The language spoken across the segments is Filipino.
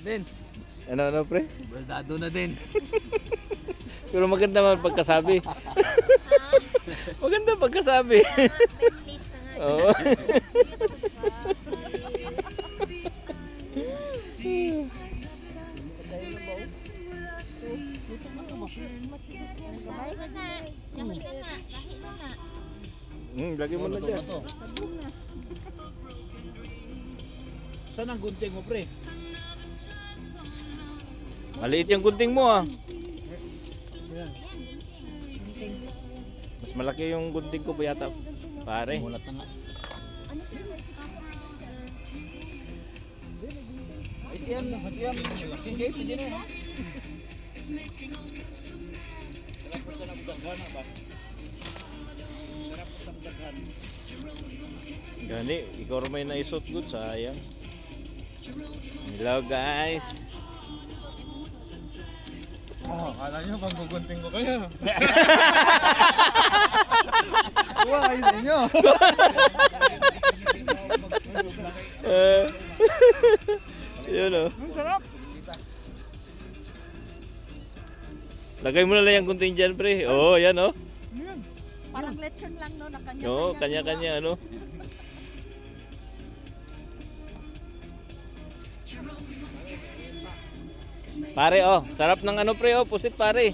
din. Ano pre? Baldado na din. Pero maganda man pagkasabi. Maganda pagkasabi. Please na nga. Oo. Dahil ka na. Dahil ka na. Dahil ka na. Lagi mo na dyan. Saan ang gunting mo, pre? Maliit yung gunting mo ah. Mas malaki yung gunting ko ba yata? Pare. Mulat na nga. Ito yan. Hindi, pwede na ha. Sarap po sa nagdaghan ba? Sarap po sa nagdaghan. Gani, ikaw may naisot good, sayang. Hello guys. Oh, kala nyo pag gugunting ko kayo. Kuha kayo sa inyo. Yun o. Ang sarap. Lagay mo na lang yung gunting dyan pre. Oo, yan o. Yan. Parang lechon lang no, na kanya. Oo, kanya-kanya ano. Pare oh, sarap ng ano pre oh, pusit pare.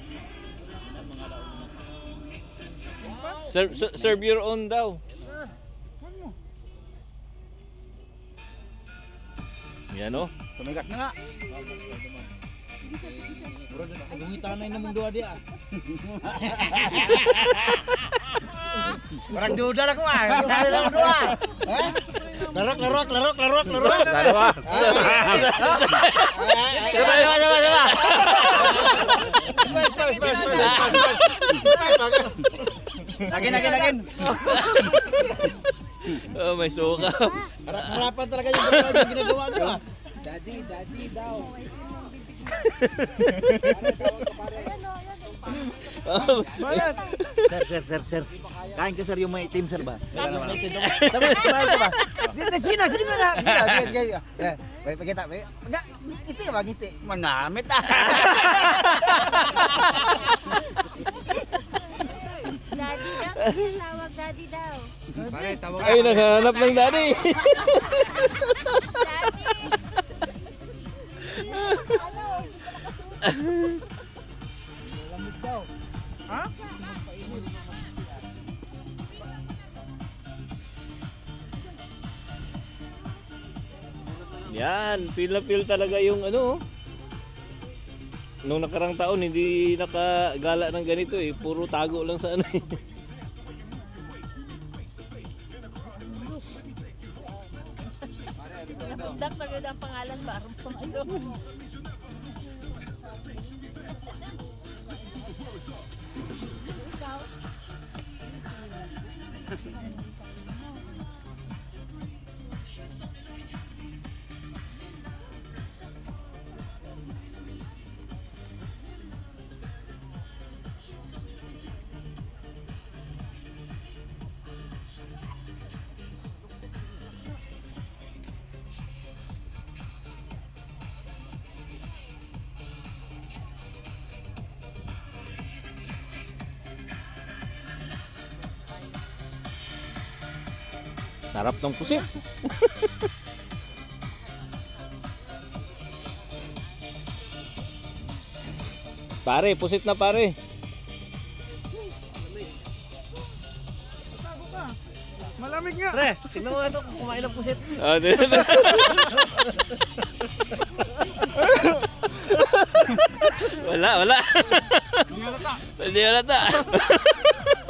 Serve your own daw. Yan oh. Tumigat na nga. Bro, nagungita na yung namang doa dia. Parang duda ako ah. Dali lang doa. Larok. Dalawa. Coba. Lagin. Oh, may suka. Harapan talaga yung ginagawa ko ah. Daddy daw. Balat. Sir. Kain ka sir yung may itim sir ba? May itim. Sabi ka ba? Sino na? Pakita. Ngiti ba? Ngiti. Manamit ah. Daddy daw. Tawag daddy daw. Pare, tawag. Ay, naghahanap ng daddy. Daddy. Lamig daw. Ha? Yan, feel na feel talaga yung ano. Nung nakarang taon hindi nakagala ng ganito eh, puro tago lang sa ano eh. Dak tagad ang pangalan ba? Ano? Sarap ng pusit. Pare, pusit na pare. Malamig nga. Pre, tingnan mo ito kung kumain ng pusit. Ah, wala. Hindi halata.